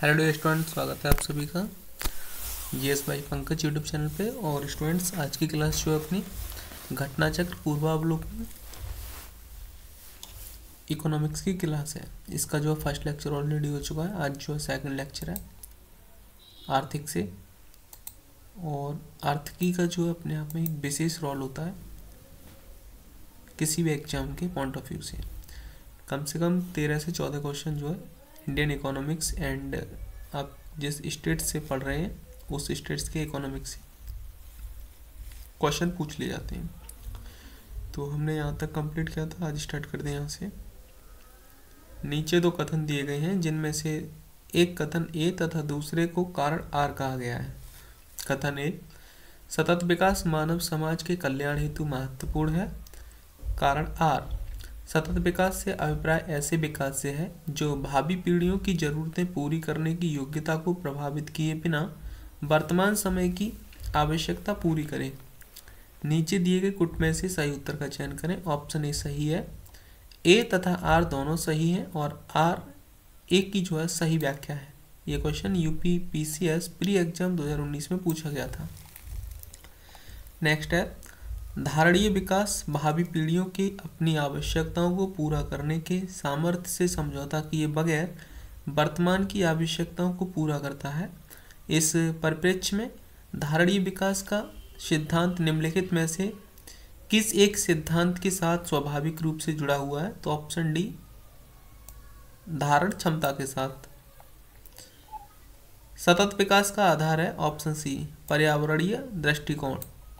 Hello dear student, स्वागत है आप सभी का GS by Pankaj YouTube channel पे। और स्टूडेंट्स, आज की क्लास जो है अपनी घटना चक्र पूर्वावलोकन इकोनॉमिक्स की क्लास है। इसका जो फर्स्ट लेक्चर ऑलरेडी हो चुका है, आज जो सेकंड लेक्चर है आर्थिक से। और आर्थिकी का जो है अपने आप में एक विशेष रोल होता है किसी भी एग्जाम के पॉइंट ऑफ व्यू से। कम 13 से 14 क्वेश्चन जो है इंडियन इकोनॉमिक्स एंड आप जिस स्टेट से पढ़ रहे हैं उस स्टेट्स के इकोनॉमिक्स से क्वेश्चन पूछ लिए जाते हैं। तो हमने यहाँ तक कंप्लीट किया था, आज स्टार्ट करते हैं यहाँ से। नीचे दो कथन दिए गए हैं जिनमें से एक कथन ए तथा दूसरे को कारण आर कहा गया है। कथन ए, सतत विकास मानव समाज के कल्याण हेतु महत्वपूर्ण है। कारण आर, सतत विकास से अभिप्राय ऐसे विकास से है जो भावी पीढ़ियों की जरूरतें पूरी करने की योग्यता को प्रभावित किए बिना वर्तमान समय की आवश्यकता पूरी करे। नीचे दिए गए कुट में से सही उत्तर का चयन करें। ऑप्शन ए सही है। ए तथा आर दोनों सही हैं और आर ए की जो है सही व्याख्या है। ये question UP PCS pre exam 2019 में पूछा गया था। नेक्स्ट है, धारणीय विकास भावी पीढ़ियों की अपनी आवश्यकताओं को पूरा करने के सामर्थ्य से समझौता किए बगैर वर्तमान की आवश्यकताओं को पूरा करता है। इस परिप्रेक्ष्य में धारणीय विकास का सिद्धांत निम्नलिखित में से किस एक सिद्धांत के साथ स्वाभाविक रूप से जुड़ा हुआ है? तो ऑप्शन डी, धारण क्षमता के साथ। सतत विकास का आधार है ऑप्शन सी, पर्यावरणीय दृष्टिकोण।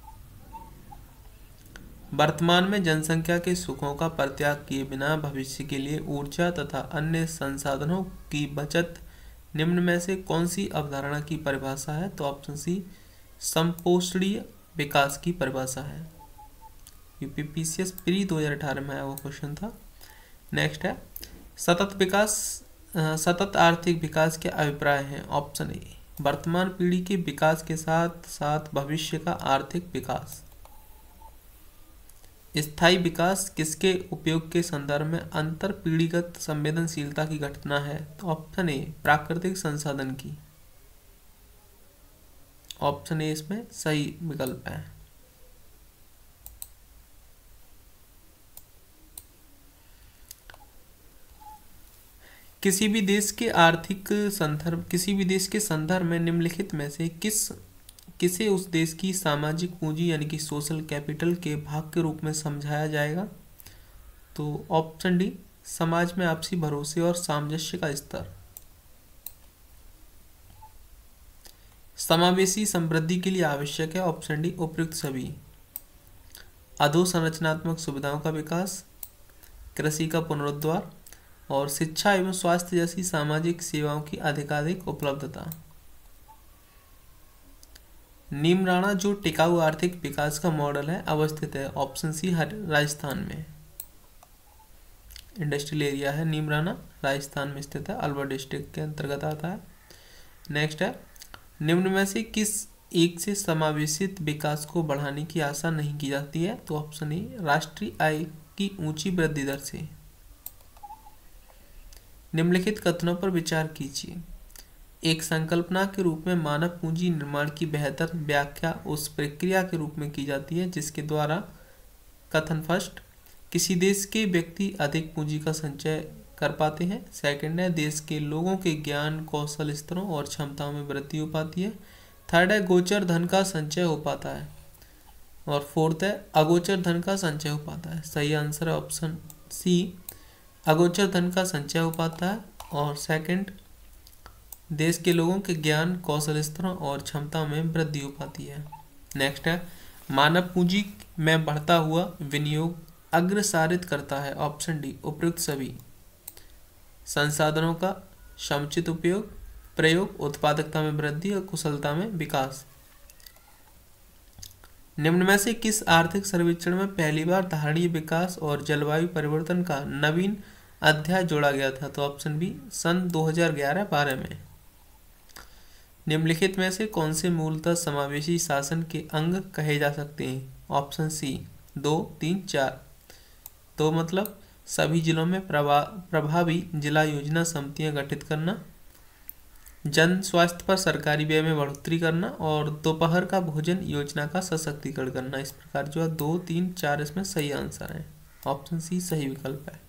वर्तमान में जनसंख्या के सुखों का परित्याग किए बिना भविष्य के लिए ऊर्जा तथा अन्य संसाधनों की बचत निम्न में से कौन सी अवधारणा की परिभाषा है? तो ऑप्शन सी, समपोषणीय विकास की परिभाषा है। यूपीपीसीएस प्री 2018 में आया वो क्वेश्चन था। नेक्स्ट है, सतत आर्थिक विकास के अभिप्राय हैं। ऑप्शन ए, वर्तमान पीढ़ी के विकास के साथ साथ भविष्य का आर्थिक विकास। स्थायी विकास किसके उपयोग के संदर्भ में अंतर पीढ़ीगत संवेदनशीलता की घटना है? तो ऑप्शन ए, प्राकृतिक संसाधन की। ऑप्शन ए इसमें सही विकल्प है। किसी भी देश के संदर्भ में निम्नलिखित में से किसे उस देश की सामाजिक पूंजी यानी कि सोशल कैपिटल के भाग के रूप में समझाया जाएगा? तो ऑप्शन डी, समाज में आपसी भरोसे और सामंजस्य का स्तर। समावेशी समृद्धि के लिए आवश्यक है। ऑप्शन डी, उपयुक्त सभी। अधोसंरचनात्मक सुविधाओं का विकास, कृषि का पुनरुद्धार और शिक्षा एवं स्वास्थ्य जैसी सामाजिक सेवाओं की अधिकाधिक उपलब्धता। नीमराणा जो टिकाऊ आर्थिक विकास का मॉडल है अवस्थित है। ऑप्शन सी, राजस्थान में। इंडस्ट्रियल एरिया है नीमराणा, राजस्थान में स्थित है, अलवर डिस्ट्रिक्ट के अंतर्गत आता है। नेक्स्ट है, निम्न में से किस एक से समावेशित विकास को बढ़ाने की आशा नहीं की जाती है? तो ऑप्शन ए, राष्ट्रीय आय की ऊंची वृद्धि दर से। निम्नलिखित कथनों पर विचार कीजिए। एक संकल्पना के रूप में मानव पूंजी निर्माण की बेहतर व्याख्या उस प्रक्रिया के रूप में की जाती है जिसके द्वारा कथन फर्स्ट, किसी देश के व्यक्ति अधिक पूंजी का संचय कर पाते हैं। सेकंड है, देश के लोगों के ज्ञान कौशल स्तरों और क्षमताओं में वृद्धि हो पाती है। थर्ड है, गोचर धन का संचय हो पाता है। और फोर्थ है, अगोचर धन का संचय हो पाता है। सही आंसर है ऑप्शन सी, अगोचर धन का संचय हो पाता है। और सेकंड, देश के लोगों के ज्ञान कौशल स्तरों और क्षमता में वृद्धि हो पाती है। नेक्स्ट है, मानव पूंजी में बढ़ता हुआ विनियोग अग्रसारित करता है। ऑप्शन डी, उपयुक्त सभी। संसाधनों का समुचित प्रयोग, उत्पादकता में वृद्धि और कुशलता में विकास। निम्न में से किस आर्थिक सर्वेक्षण में पहली बार धारणीय विकास और जलवायु परिवर्तन का नवीन अध्याय जोड़ा गया था? तो ऑप्शन बी, सन 2011-12 में। निम्नलिखित में से कौन से मूलतः समावेशी शासन के अंग कहे जा सकते हैं? Option C, 2, 3, 4। तो मतलब सभी जिलों में प्रभावी जिला योजना समितियां गठित करना, जन स्वास्थ्य पर सरकारी व्यय में बढ़ोतरी करना और दोपहर का भोजन योजना का सशक्तिकरण करना। इस प्रकार जो है 2, 3, 4 इसमें सही आंसर है। ऑप्शन सी सही विकल्प है।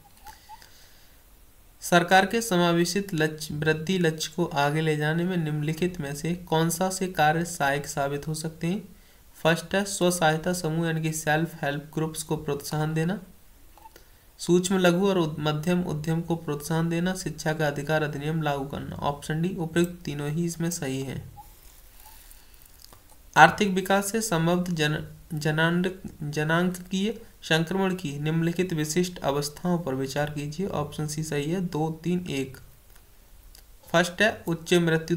सरकार के समावेशित लक्ष्य वृद्धि लक्ष्य को आगे ले जाने में निम्नलिखित में से कौन सा से कार्य सहायक साबित हो सकते हैं? फर्स्ट है स्व सहायता समूह यानी कि सेल्फ हेल्प ग्रुप्स को प्रोत्साहन देना, सूक्ष्म लघु और मध्यम उद्यम को प्रोत्साहन देना, शिक्षा का अधिकार अधिनियम लागू करना। ऑप्शन डी उपयुक्त तीनों ही इसमें सही है। आर्थिक विकास से संबद्ध जनांकीय संक्रमण की निम्नलिखित विशिष्ट अवस्थाओं पर विचार कीजिए। ऑप्शन सी सही है। 2, 3, 1। फर्स्ट है उच्च मृत्यु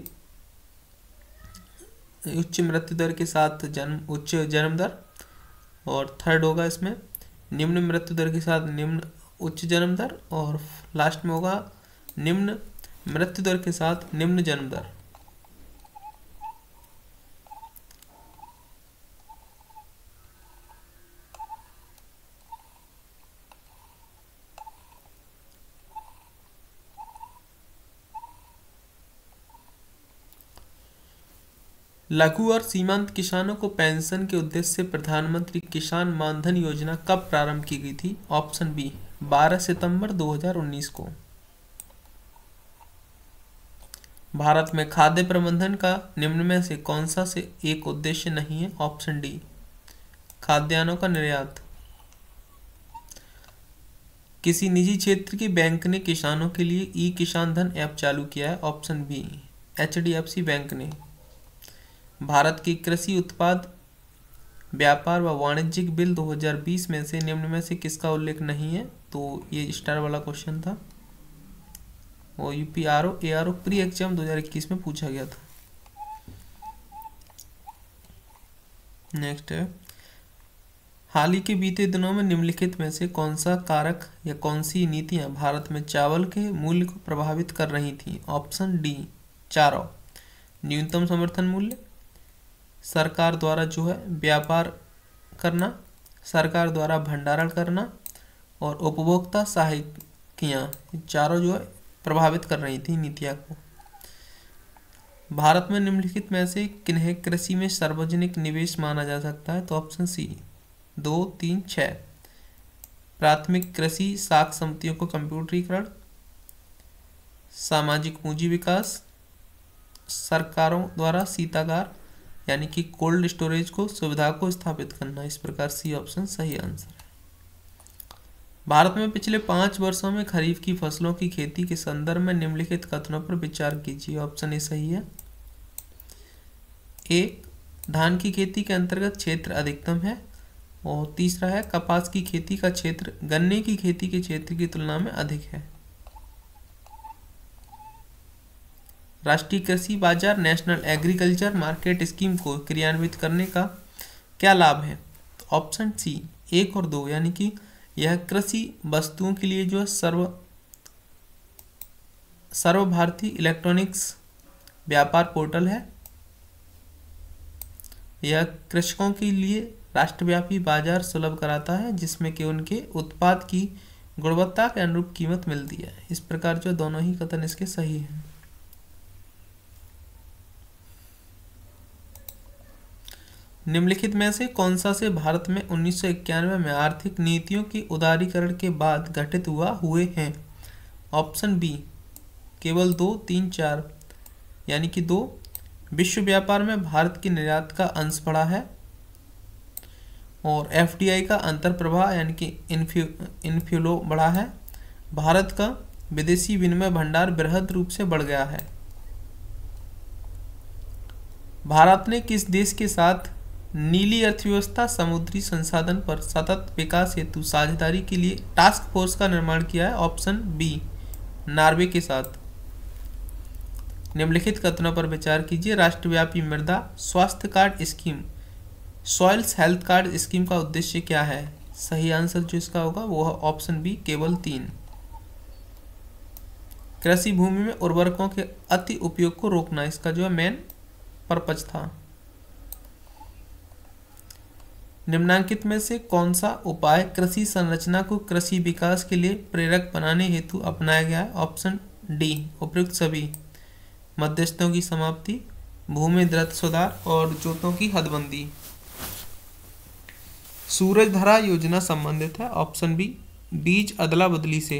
दर के साथ उच्च जन्म दर, और थर्ड होगा इसमें निम्न मृत्यु दर के साथ निम्न उच्च जन्म दर, और लास्ट में होगा निम्न मृत्यु दर के साथ निम्न जन्म दर। लघु और सीमांत किसानों को पेंशन के उद्देश्य से प्रधानमंत्री किसान मानधन योजना कब प्रारंभ की गई थी? ऑप्शन बी 12 सितंबर 2019 को। भारत में खाद्य प्रबंधन का निम्न में से कौन सा से एक उद्देश्य नहीं है? ऑप्शन डी खाद्यान्नों का निर्यात। किसी निजी क्षेत्र की बैंक ने किसानों के लिए ई किसान धन ऐप चालू किया है। ऑप्शन बी HDFC बैंक ने। भारत की कृषि उत्पाद व्यापार व वाणिज्यिक बिल 2020 में से निम्न में से किसका उल्लेख नहीं है? तो ये स्टार वाला क्वेश्चन था और UPRO ARO प्री एग्जाम 2021 में पूछा गया था। नेक्स्ट है हाल ही के बीते दिनों में निम्नलिखित में से कौन सा कारक या कौन सी नीतियां भारत में चावल के मूल्य को प्रभावित कर रही थी? ऑप्शन डी चारों। न्यूनतम समर्थन मूल्य, सरकार द्वारा जो है व्यापार करना, सरकार द्वारा भंडारण करना और उपभोक्ता सहायकियाँ, चारों जो है प्रभावित कर रही थी नीतियाँ को। भारत में निम्नलिखित में से किन्हें कृषि में सार्वजनिक निवेश माना जा सकता है? तो ऑप्शन सी 2, 3, 6। प्राथमिक कृषि साख समितियों को कंप्यूटरीकरण, सामाजिक पूंजी विकास, सरकारों द्वारा शीतागार यानी कि कोल्ड स्टोरेज को सुविधा को स्थापित करना। इस प्रकार सी ऑप्शन सही आंसर है। भारत में पिछले 5 वर्षों में खरीफ की फसलों की खेती के संदर्भ में निम्नलिखित कथनों पर विचार कीजिए। ऑप्शन ए सही है। 1 धान की खेती के अंतर्गत क्षेत्र अधिकतम है, और तीसरा है कपास की खेती का क्षेत्र गन्ने की खेती के क्षेत्र की तुलना में अधिक है। राष्ट्रीय कृषि बाजार नेशनल एग्रीकल्चर मार्केट स्कीम को क्रियान्वित करने का क्या लाभ है? तो ऑप्शन सी 1 और 2 यानी कि यह कृषि वस्तुओं के लिए जो है सर्वभारतीय इलेक्ट्रॉनिक्स व्यापार पोर्टल है। यह कृषकों के लिए राष्ट्रव्यापी बाजार सुलभ कराता है जिसमें कि उनके उत्पाद की गुणवत्ता के अनुरूप कीमत मिलती है। इस प्रकार जो दोनों ही कथन इसके सही हैं। निम्नलिखित में से कौन सा से भारत में 1991 में आर्थिक नीतियों के उदारीकरण के बाद गठित हुए हैं? ऑप्शन बी केवल 2, 3, 4 यानी कि 2। विश्व व्यापार में भारत की निर्यात का अंश बढ़ा है, और FDI का अंतर प्रवाह यानी कि इनफ्लो बढ़ा है। भारत का विदेशी विनिमय भंडार बृहद रूप से बढ़ गया है। भारत ने किस देश के साथ नीली अर्थव्यवस्था समुद्री संसाधन पर सतत विकास हेतु साझेदारी के लिए टास्क फोर्स का निर्माण किया है? ऑप्शन बी नॉर्वे के साथ। निम्नलिखित कथनों पर विचार कीजिए। राष्ट्रव्यापी मृदा स्वास्थ्य card scheme soils health card scheme का उद्देश्य क्या है? सही आंसर जो इसका होगा वो है ऑप्शन बी केवल 3। कृषि भूमि में उर्वरकों के अति उपयोग को रोकना, इसका जो है मेन पर्पज था। निम्नांकित में से कौन सा उपाय कृषि संरचना को कृषि विकास के लिए प्रेरक बनाने हेतु अपनाया गया है? ऑप्शन डी उपयुक्त सभी। मध्यस्थों की समाप्ति, भूमि द्रत सुधार और जोतों की हदबंदी। सूरजधारा योजना संबंधित है ऑप्शन बी बीज अदला बदली से।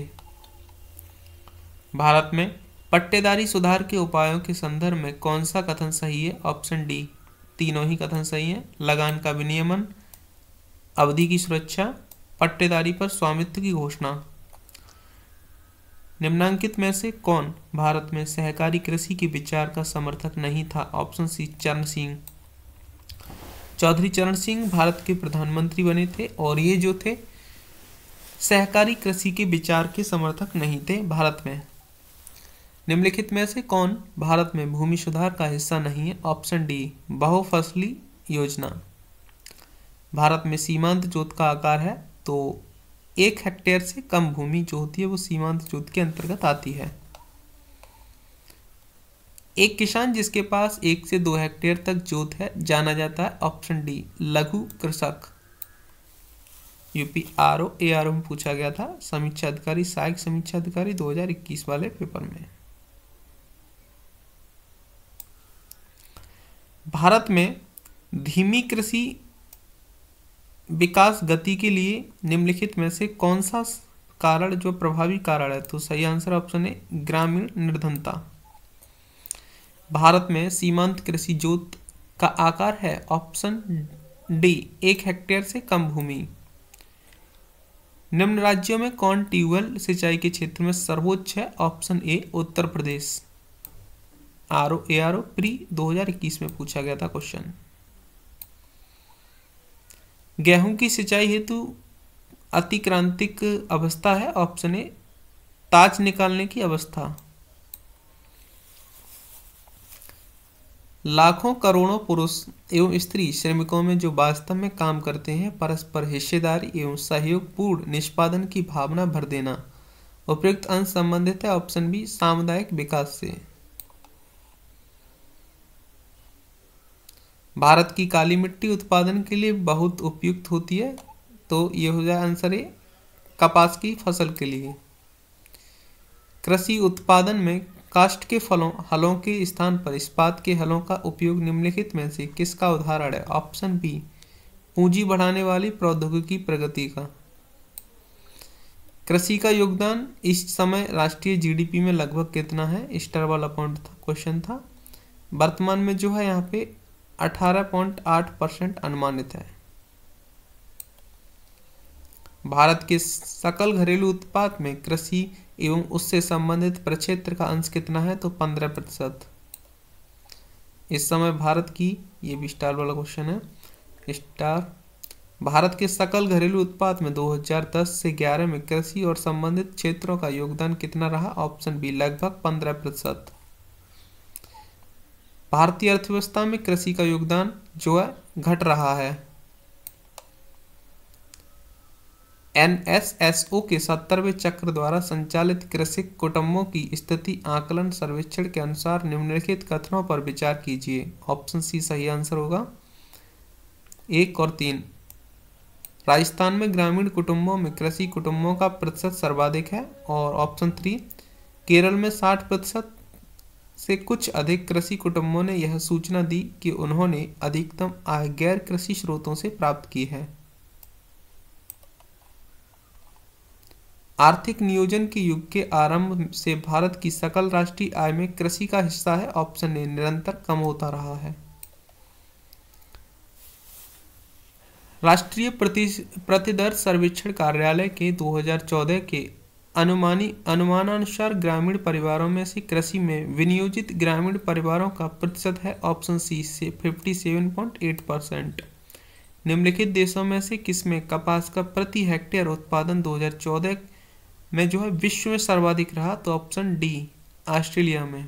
भारत में पट्टेदारी सुधार के उपायों के संदर्भ में कौन सा कथन सही है? ऑप्शन डी तीनों ही कथन सही है। लगान का विनियमन, अवधि की सुरक्षा, पट्टेदारी पर स्वामित्व की घोषणा। निम्नांकित में से कौन भारत में सहकारी कृषि के विचार का समर्थक नहीं था? ऑप्शन सी चरण सिंह। चौधरी चरण सिंह भारत के प्रधानमंत्री बने थे और ये जो थे सहकारी कृषि के विचार के समर्थक नहीं थे भारत में। निम्नलिखित में से कौन भारत में भूमि सुधार का हिस्सा नहीं है? ऑप्शन डी बहुफसली योजना। भारत में सीमांत जोत का आकार है तो 1 हेक्टेयर से कम भूमि जो होती है वो सीमांत जोत के अंतर्गत आती है। एक किसान जिसके पास 1 से 2 हेक्टेयर तक जोत है जाना जाता है ऑप्शन डी लघु कृषक। यूपी आरओ एआरओ में पूछा गया था, समीक्षा अधिकारी, सहायक समीक्षा अधिकारी 2021 वाले पेपर में। भारत में धीमी कृषि विकास गति के लिए निम्नलिखित में से कौन सा कारण जो प्रभावी कारण है? तो सही आंसर ऑप्शन है ग्रामीण निर्धनता। भारत में सीमांत कृषि जोत का आकार है ऑप्शन डी 1 हेक्टेयर से कम भूमि। निम्न राज्यों में कौन ट्यूबवेल सिंचाई के क्षेत्र में सर्वोच्च है? Option A Uttar Pradesh. RO ARO pre 2021 में पूछा गया था क्वेश्चन। गेहूं की सिंचाई हेतु अतिक्रांतिक अवस्था है ऑप्शन ए ताज निकालने की अवस्था। लाखों करोड़ों पुरुष एवं स्त्री श्रमिकों में जो वास्तव में काम करते हैं परस्पर हिस्सेदारी एवं सहयोग पूर्ण निष्पादन की भावना भर देना। उपयुक्त अंश संबंधित है ऑप्शन बी सामुदायिक विकास से। भारत की काली मिट्टी उत्पादन के लिए बहुत उपयुक्त होती है तो ये हो जाए आंसर ए कपास की फसल के लिए। कृषि उत्पादन में काष्ठ के हलों के स्थान पर इस्पात के हलों का उपयोग निम्नलिखित में से किसका उदाहरण है? ऑप्शन बी पूंजी बढ़ाने वाली प्रौद्योगिकी प्रगति का। कृषि का योगदान इस समय राष्ट्रीय जीडीपी में लगभग कितना है? स्टार वाला पॉइंट था क्वेश्चन था। वर्तमान में जो है यहाँ पे 18.8% अनुमानित है। भारत के सकल घरेलू उत्पाद में कृषि एवं उससे संबंधित प्रक्षेत्र का अंश कितना है? तो 15%। इस समय भारत की, ये भी स्टार वाला क्वेश्चन है स्टार, भारत के सकल घरेलू उत्पाद में 2010 से 11 में कृषि और संबंधित क्षेत्रों का योगदान कितना रहा? ऑप्शन बी लगभग 15%। भारतीय अर्थव्यवस्था में कृषि का योगदान जो है घट रहा है। एनएसएसओ के 70वें चक्र द्वारा संचालित कृषि कुटुंबों की स्थिति आकलन सर्वेक्षण के अनुसार निम्नलिखित कथनों पर विचार कीजिए। ऑप्शन सी सही आंसर होगा 1 और 3। राजस्थान में ग्रामीण कुटुंबों में कृषि कुटुंबों का प्रतिशत सर्वाधिक है। और ऑप्शन 3 केरल में 60% से कुछ अधिक कृषि कुटुंबों ने यह सूचना दी कि उन्होंने अधिकतम आय गैर कृषि स्रोतों से प्राप्त की है। आर्थिक नियोजन के युग के आरंभ से भारत की सकल राष्ट्रीय आय में कृषि का हिस्सा है ऑप्शन ए निरंतर कम होता रहा है। राष्ट्रीय प्रतिदर सर्वेक्षण कार्यालय के 2014 के अनुमानानुसार ग्रामीण परिवारों में से कृषि में विनियोजित ग्रामीण परिवारों का प्रतिशत है ऑप्शन सी से 57.8%। निम्नलिखित देशों में से किसमें कपास का प्रति हेक्टेयर उत्पादन 2014 में जो है विश्व में सर्वाधिक रहा? तो ऑप्शन डी ऑस्ट्रेलिया में।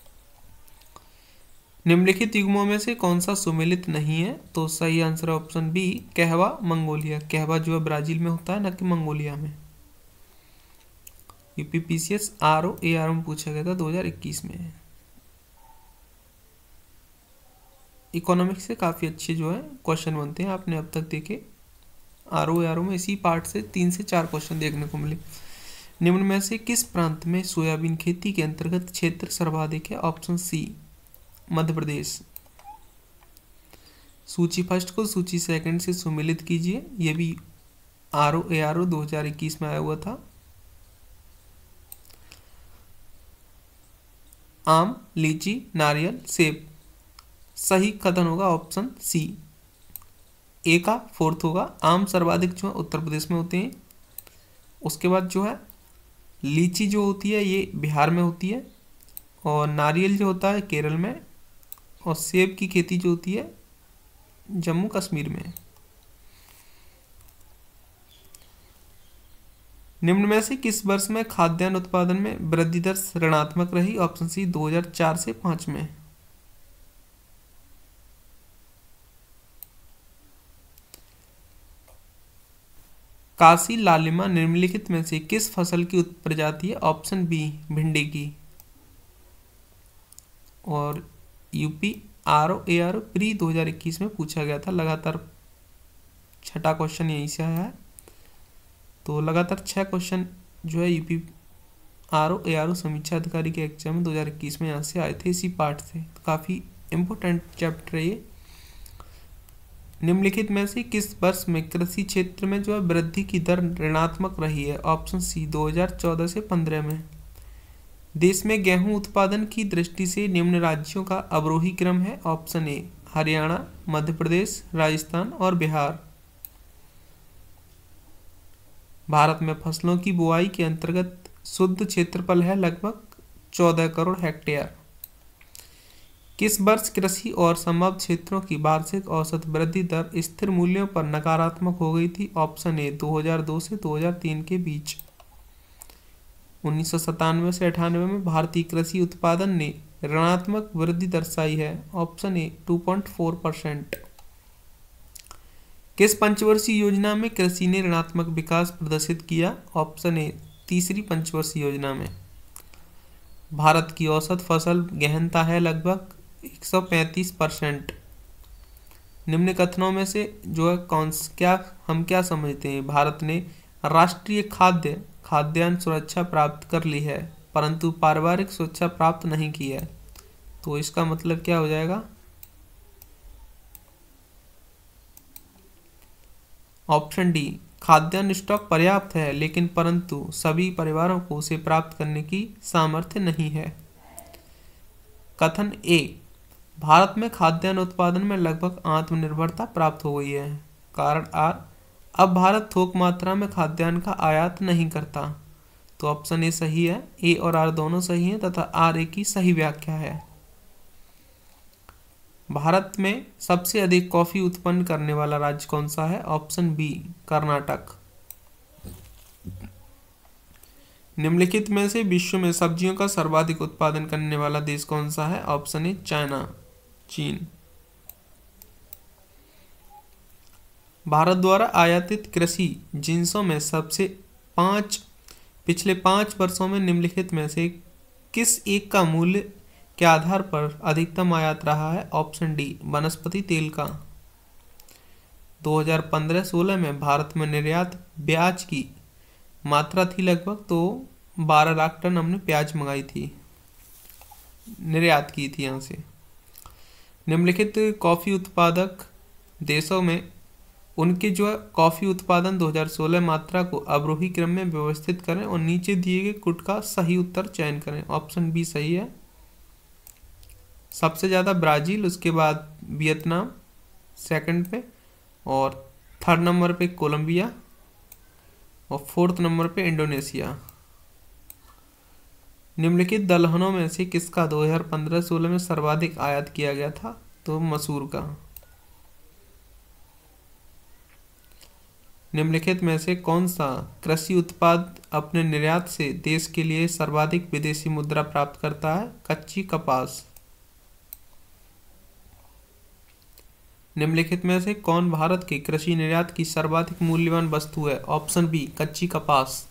निम्नलिखित युग्मों में से कौन सा सुमेलित नहीं है? तो सही आंसर ऑप्शन बी कहवा मंगोलिया। कहवा जो है ब्राजील में होता है न कि मंगोलिया में। यूपीपीसीएस आरओ एआरओ में पूछा गया था 2021 में। इकोनॉमिक्स से काफ़ी अच्छे जो है क्वेश्चन बनते हैं, आपने अब तक देखे। आरओ एआरओ में इसी पार्ट से 3 से 4 क्वेश्चन देखने को मिले। निम्न में से किस प्रांत में सोयाबीन खेती के अंतर्गत क्षेत्र सर्वाधिक है? Option C Madhya Pradesh. सूची फर्स्ट को सूची सेकंड से सुमेलित कीजिए। ये भी ROARO 2021 में आया हुआ था। आम, लीची, नारियल, सेब। सही कथन होगा ऑप्शन सी। ए का फोर्थ होगा। आम सर्वाधिक जो है उत्तर प्रदेश में होते हैं। उसके बाद जो है लीची जो होती है ये बिहार में होती है, और नारियल जो होता है केरल में, और सेब की खेती जो होती है जम्मू कश्मीर में। निम्न में से किस वर्ष में खाद्यान्न उत्पादन में वृद्धि दर ऋणात्मक रही? ऑप्शन सी 2004 से 5 में। काशी लालिमा निम्नलिखित में से किस फसल की प्रजाति है? ऑप्शन बी भिंडी की। और यूपी ROARO प्री 2021 में पूछा गया था। लगातार छठा क्वेश्चन यहीं से आया है। तो लगातार 6 क्वेश्चन जो है यूपी ROARO समीक्षा अधिकारी के एग्जाम में 2021 में यहाँ से आए थे इसी पार्ट से। तो काफ़ी इम्पोर्टेंट चैप्टर है ये। निम्नलिखित में से किस वर्ष में कृषि क्षेत्र में जो है वृद्धि की दर ऋणात्मक रही है? ऑप्शन सी 2014 से 15 में। देश में गेहूं उत्पादन की दृष्टि से निम्न राज्यों का अवरोही क्रम है। ऑप्शन ए हरियाणा, मध्य प्रदेश, राजस्थान और बिहार। भारत में फसलों की बुआई के अंतर्गत शुद्ध क्षेत्रफल है लगभग 14 करोड़ हेक्टेयर। किस वर्ष कृषि और संबद्ध क्षेत्रों की वार्षिक औसत वृद्धि दर स्थिर मूल्यों पर नकारात्मक हो गई थी? ऑप्शन ए 2002 से 2003 के बीच। 1997 से 98 में भारतीय कृषि उत्पादन ने ऋणात्मक वृद्धि दर्शाई है। Option A 2.4%। किस पंचवर्षीय योजना में कृषि ने ऋणात्मक विकास प्रदर्शित किया? ऑप्शन ए तीसरी पंचवर्षीय योजना में। भारत की औसत फसल गहनता है लगभग 135%। निम्न कथनों में से जो है हम क्या समझते हैं? भारत ने राष्ट्रीय खाद्यान्न सुरक्षा प्राप्त कर ली है परंतु पारिवारिक सुरक्षा प्राप्त नहीं की है। तो इसका मतलब क्या हो जाएगा? ऑप्शन डी खाद्यान्न स्टॉक पर्याप्त है लेकिन परंतु सभी परिवारों को उसे प्राप्त करने की सामर्थ्य नहीं है। कथन ए भारत में खाद्यान्न उत्पादन में लगभग आत्मनिर्भरता प्राप्त हो गई है। कारण आर अब भारत थोक मात्रा में खाद्यान्न का आयात नहीं करता। तो ऑप्शन ए सही है। ए और आर दोनों सही हैं तथा आर ए की सही व्याख्या है। भारत में सबसे अधिक कॉफी उत्पन्न करने वाला राज्य कौन सा है? Option B Karnataka. निम्नलिखित में से विश्व में सब्जियों का सर्वाधिक उत्पादन करने वाला देश कौन सा है? ऑप्शन ए चाइना, चीन। भारत द्वारा आयातित कृषि जिन्सों में पिछले 5 वर्षों में निम्नलिखित में से किस एक का मूल्य के आधार पर अधिकतम आयात रहा है? ऑप्शन डी वनस्पति तेल का। 2015-16 में भारत में निर्यात प्याज की मात्रा थी लगभग, तो 12 लाख टन हमने प्याज मंगाई थी, निर्यात की थी यहाँ से। निम्नलिखित कॉफ़ी उत्पादक देशों में उनके जो है कॉफ़ी उत्पादन 2016 मात्रा को अवरोही क्रम में व्यवस्थित करें और नीचे दिए गए कुट का सही उत्तर चयन करें। ऑप्शन बी सही है। सबसे ज़्यादा ब्राज़ील, उसके बाद वियतनाम सेकंड पे, और थर्ड नंबर पे कोलंबिया, और फोर्थ नंबर पे इंडोनेशिया। निम्नलिखित दलहनों में से किसका 2015-16 में सर्वाधिक आयात किया गया था? तो मसूर का। निम्नलिखित में से कौन सा कृषि उत्पाद अपने निर्यात से देश के लिए सर्वाधिक विदेशी मुद्रा प्राप्त करता है? कच्ची कपास। निम्नलिखित में से कौन भारत के कृषि निर्यात की सर्वाधिक मूल्यवान वस्तु है? ऑप्शन बी कच्ची कपास।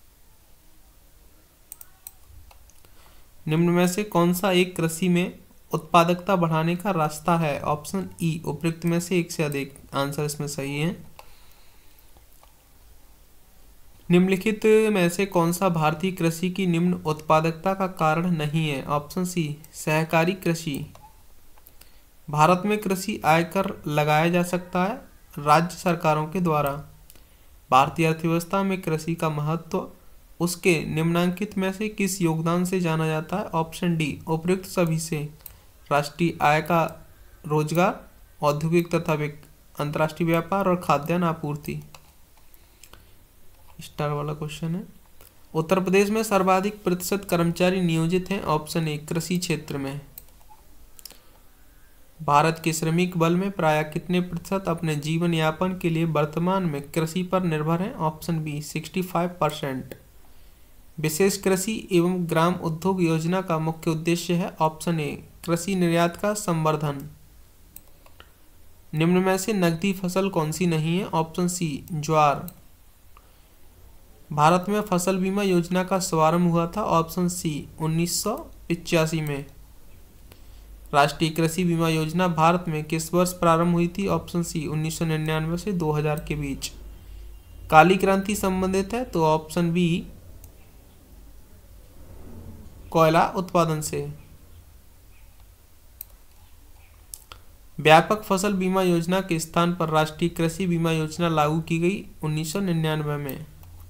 निम्न में से कौन सा एक कृषि में उत्पादकता बढ़ाने का रास्ता है? ऑप्शन ई उपयुक्त में से एक से अधिक। आंसर इसमें सही है। निम्नलिखित में से कौन सा भारतीय कृषि की निम्न उत्पादकता का कारण नहीं है? ऑप्शन सी सहकारी कृषि। भारत में कृषि आयकर लगाया जा सकता है राज्य सरकारों के द्वारा। भारतीय अर्थव्यवस्था में कृषि का महत्व उसके निम्नांकित में से किस योगदान से जाना जाता है? ऑप्शन डी उपयुक्त सभी से। राष्ट्रीय आय का रोजगार, औद्योगिक तथा अंतर्राष्ट्रीय व्यापार और खाद्यान्न आपूर्ति। स्टार वाला क्वेश्चन है। उत्तर प्रदेश में सर्वाधिक प्रतिशत कर्मचारी नियोजित हैं? ऑप्शन ए कृषि क्षेत्र में। भारत के श्रमिक बल में प्राय कितने प्रतिशत अपने जीवन यापन के लिए वर्तमान में कृषि पर निर्भर हैं? Option B 65%। विशेष कृषि एवं ग्राम उद्योग योजना का मुख्य उद्देश्य है? ऑप्शन ए कृषि निर्यात का संवर्धन। निम्न में से नकदी फसल कौन सी नहीं है? ऑप्शन सी ज्वार। भारत में फसल बीमा योजना का शुभारंभ हुआ था? ऑप्शन सी 1985 में। राष्ट्रीय कृषि बीमा योजना भारत में किस वर्ष प्रारंभ हुई थी? ऑप्शन सी 1999 से 2000 के बीच। काली क्रांति संबंधित है तो ऑप्शन बी कोयला उत्पादन से। व्यापक फसल बीमा योजना के स्थान पर राष्ट्रीय कृषि बीमा योजना लागू की गई 1999 में।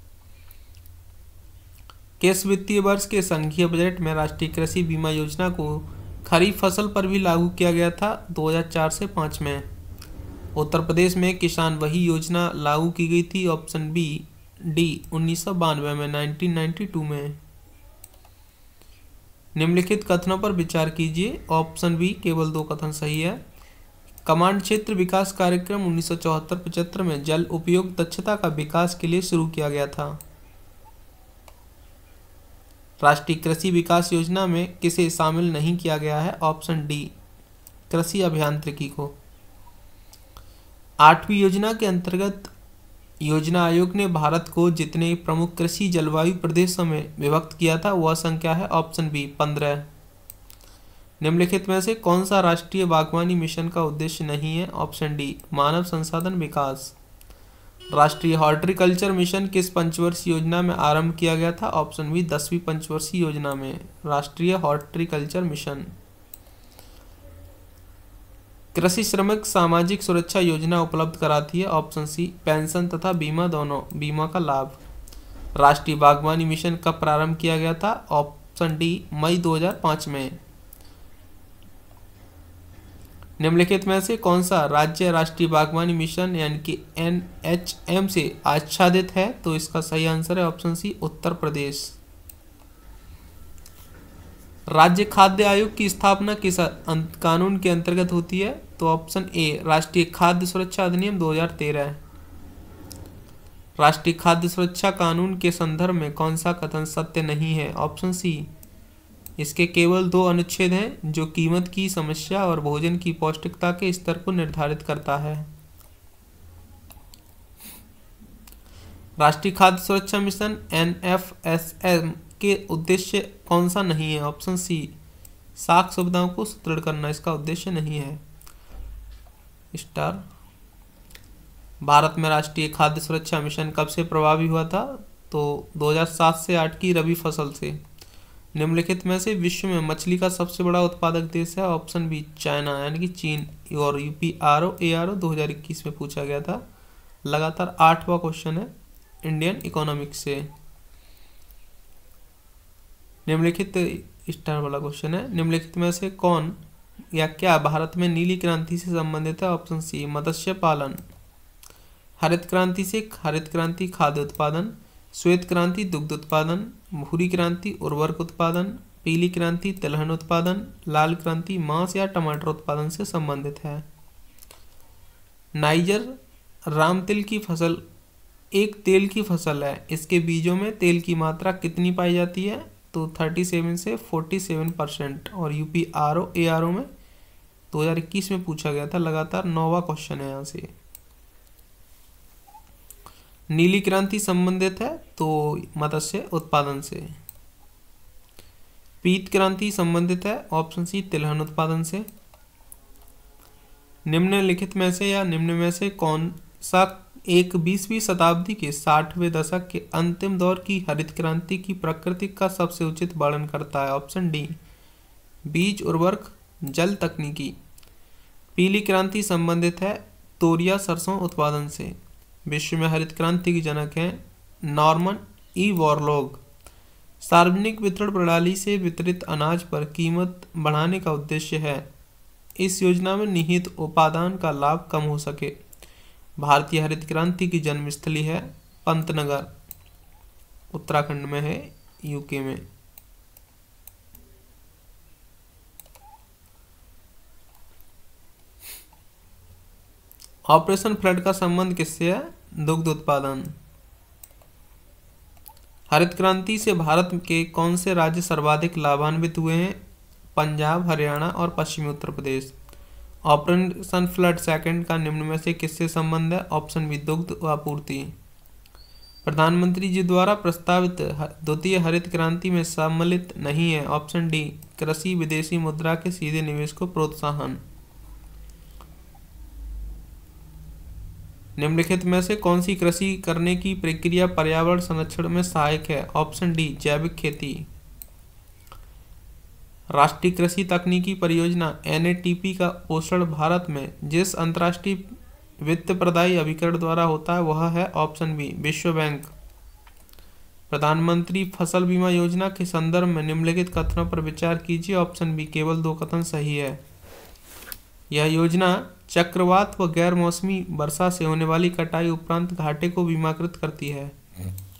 किस वित्तीय वर्ष के संघीय बजट में राष्ट्रीय कृषि बीमा योजना को खरीफ फसल पर भी लागू किया गया था? 2004 से 5 में। उत्तर प्रदेश में किसान वही योजना लागू की गई थी? ऑप्शन बी डी 1992 में, 1992 में। निम्नलिखित कथनों पर विचार कीजिए। ऑप्शन बी केवल 2 कथन सही है। कमांड क्षेत्र विकास कार्यक्रम 1974-75 में जल उपयोग दक्षता का विकास के लिए शुरू किया गया था। राष्ट्रीय कृषि विकास योजना में किसे शामिल नहीं किया गया है? ऑप्शन डी कृषि अभियांत्रिकी को। 8वीं योजना के अंतर्गत योजना आयोग ने भारत को जितने प्रमुख कृषि जलवायु प्रदेशों में विभक्त किया था वह संख्या है? Option B 15। निम्नलिखित में से कौन सा राष्ट्रीय बागवानी मिशन का उद्देश्य नहीं है? ऑप्शन डी मानव संसाधन विकास। राष्ट्रीय हॉर्टिकल्चर मिशन किस पंचवर्षीय योजना में आरंभ किया गया था? ऑप्शन बी 10वीं पंचवर्षीय योजना में। राष्ट्रीय हॉर्टिकल्चर मिशन। कृषि श्रमिक सामाजिक सुरक्षा योजना उपलब्ध कराती है? ऑप्शन सी पेंशन तथा बीमा, दोनों बीमा का लाभ। राष्ट्रीय बागवानी मिशन कब प्रारंभ किया गया था? ऑप्शन डी मई 2005 में। निम्नलिखित में से कौन सा राज्य राष्ट्रीय बागवानी मिशन यानी कि NHM से आच्छादित है? तो इसका सही आंसर है ऑप्शन सी उत्तर प्रदेश। राज्य खाद्य आयोग की स्थापना किस कानून के अंतर्गत होती है? तो ऑप्शन ए राष्ट्रीय खाद्य सुरक्षा अधिनियम 2013। राष्ट्रीय खाद्य सुरक्षा कानून के संदर्भ में कौन सा कथन सत्य नहीं है? ऑप्शन सी इसके केवल 2 अनुच्छेद हैं जो कीमत की समस्या और भोजन की पौष्टिकता के स्तर को निर्धारित करता है। राष्ट्रीय खाद्य सुरक्षा मिशन NFSM के उद्देश्य कौन सा नहीं है? ऑप्शन सी साख सुविधाओं को सुदृढ़ करना इसका उद्देश्य नहीं है। स्टार। भारत में राष्ट्रीय खाद्य सुरक्षा मिशन कब से प्रभावी हुआ था? तो 2007 से 8 की रबी फसल से। निम्नलिखित में से विश्व में मछली का सबसे बड़ा उत्पादक देश है? ऑप्शन बी चाइना यानी कि चीन। और UPRO 2021 में पूछा गया था। लगातार 8वां क्वेश्चन है इंडियन इकोनॉमिक्स से। निम्नलिखित स्टार वाला क्वेश्चन है। निम्नलिखित में से कौन या क्या भारत में नीली क्रांति से संबंधित है? ऑप्शन सी मत्स्य पालन। हरित क्रांति से हरित क्रांति खाद्य उत्पादन, श्वेत क्रांति दुग्ध उत्पादन, भूरी क्रांति उर्वरक उत्पादन, पीली क्रांति तिलहन उत्पादन, लाल क्रांति मांस या टमाटर उत्पादन से संबंधित है। नाइजर राम तिल की फसल एक तेल की फसल है। इसके बीजों में तेल की मात्रा कितनी पाई जाती है? तो 37 से 47%। और UPRO में 2021 में पूछा गया था। लगातार 9वां क्वेश्चन है यहाँ से। नीली क्रांति संबंधित है तो मत्स्य उत्पादन से। पीत क्रांति संबंधित है ऑप्शन सी तिलहन उत्पादन से। निम्नलिखित में से या निम्न में से कौन सा एक 20वीं शताब्दी के 60वें दशक के अंतिम दौर की हरित क्रांति की प्रकृति का सबसे उचित वर्णन करता है? ऑप्शन डी बीज उर्वरक जल तकनीकी। पीली क्रांति संबंधित है तोरिया सरसों उत्पादन से। विश्व में हरित क्रांति के जनक हैं नॉर्मन ई बोरलॉग। सार्वजनिक वितरण प्रणाली से वितरित अनाज पर कीमत बढ़ाने का उद्देश्य है। इस योजना में निहित उपादान का लाभ कम हो सके। भारतीय हरित क्रांति की जन्मस्थली है पंतनगर, उत्तराखंड में है, यूके में। ऑपरेशन फ्लड का संबंध किससे है? दुग्ध उत्पादन। हरित क्रांति से भारत के कौन से राज्य सर्वाधिक लाभान्वित हुए हैं? पंजाब, हरियाणा और पश्चिमी Uttar Pradesh. Operation flood second का निम्न में से किससे संबंध है? ऑप्शन बी दुग्ध आपूर्ति। प्रधानमंत्री जी द्वारा प्रस्तावित द्वितीय हरित क्रांति में सम्मिलित नहीं है? ऑप्शन डी कृषि विदेशी मुद्रा के सीधे निवेश को प्रोत्साहन। निम्नलिखित में से कौन सी कृषि करने की प्रक्रिया पर्यावरण संरक्षण में सहायक है? ऑप्शन डी जैविक खेती। राष्ट्रीय कृषि तकनीकी परियोजना NATP का पोषण भारत में जिस अंतर्राष्ट्रीय वित्त प्रदायी अभिकरण द्वारा होता है वह है? ऑप्शन बी विश्व बैंक। प्रधानमंत्री फसल बीमा योजना के संदर्भ में निम्नलिखित कथनों पर विचार कीजिए। ऑप्शन बी केवल 2 कथन सही है। यह योजना चक्रवात व गैर मौसमी वर्षा से होने वाली कटाई उपरांत घाटे को बीमाकृत करती है।